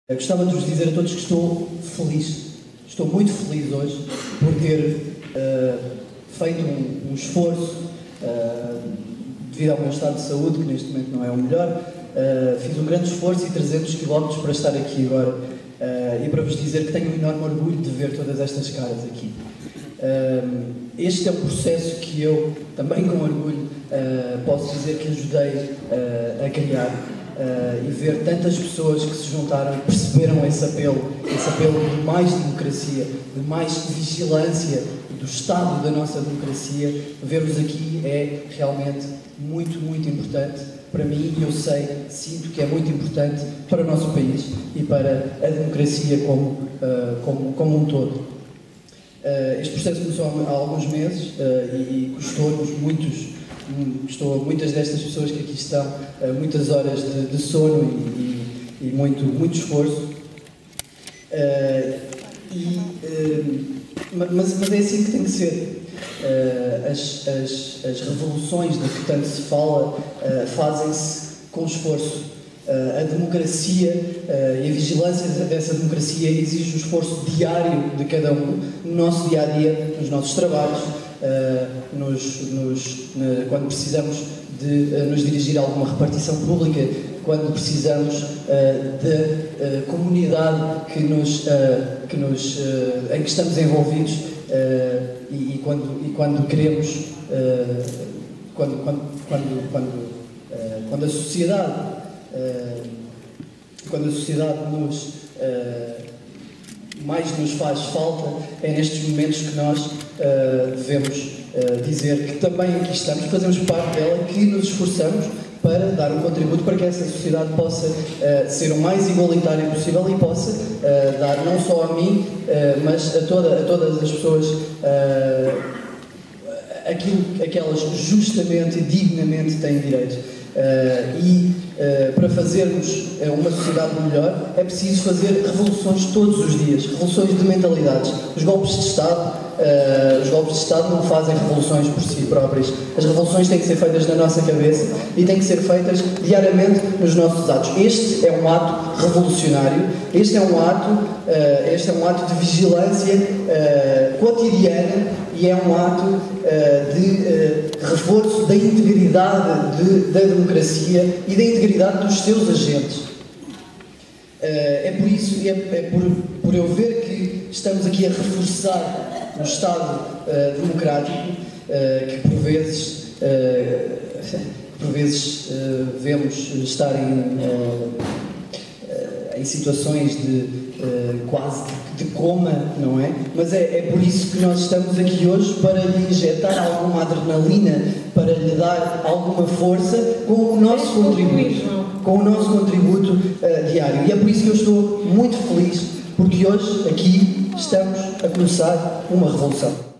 Eu gostava de vos dizer a todos que estou feliz. Estou muito feliz hoje por ter feito um esforço devido ao meu estado de saúde, que neste momento não é o melhor. Fiz um grande esforço e 300 km para estar aqui agora e para vos dizer que tenho um enorme orgulho de ver todas estas caras aqui. Este é um processo que eu, também com orgulho, posso dizer que ajudei a criar. E ver tantas pessoas que se juntaram e perceberam esse apelo de mais democracia, de mais vigilância do Estado da nossa democracia. Ver-vos aqui é realmente muito, muito importante para mim, e eu sinto que é muito importante para o nosso país e para a democracia como um todo. Este processo começou há alguns meses e custou-nos muitas destas pessoas que aqui estão, muitas horas de sono e muito esforço. Mas é assim que tem que ser. As revoluções de que tanto se fala fazem-se com esforço. A democracia e a vigilância dessa democracia exige o esforço diário de cada um, no nosso dia-a-dia, nos nossos trabalhos, quando precisamos de nos dirigir a alguma repartição pública, quando precisamos da comunidade em que estamos envolvidos e quando queremos, quando a sociedade mais nos faz falta, é nestes momentos que nós devemos dizer que também aqui estamos, fazemos parte dela, que nos esforçamos para dar um contributo para que essa sociedade possa ser o mais igualitária possível e possa dar não só a mim, mas a todas as pessoas aquilo que elas justamente e dignamente têm direito. Para fazermos uma sociedade melhor é preciso fazer revoluções todos os dias, revoluções de mentalidades. Os golpes de Estado não fazem revoluções por si próprias. As revoluções têm que ser feitas na nossa cabeça e têm que ser feitas diariamente nos nossos atos. Este é um ato revolucionário, este é um ato de vigilância cotidiana e é um ato de reforço da integridade da democracia e da integridade dos seus agentes. É por isso, por eu ver que estamos aqui a reforçar o Estado democrático, que por vezes vemos estar em situações quase de coma, não é? Mas é por isso que nós estamos aqui hoje, para lhe injetar alguma adrenalina, para lhe dar alguma força com o nosso contributo diário. E é por isso que eu estou muito feliz, porque hoje aqui estamos a começar uma revolução.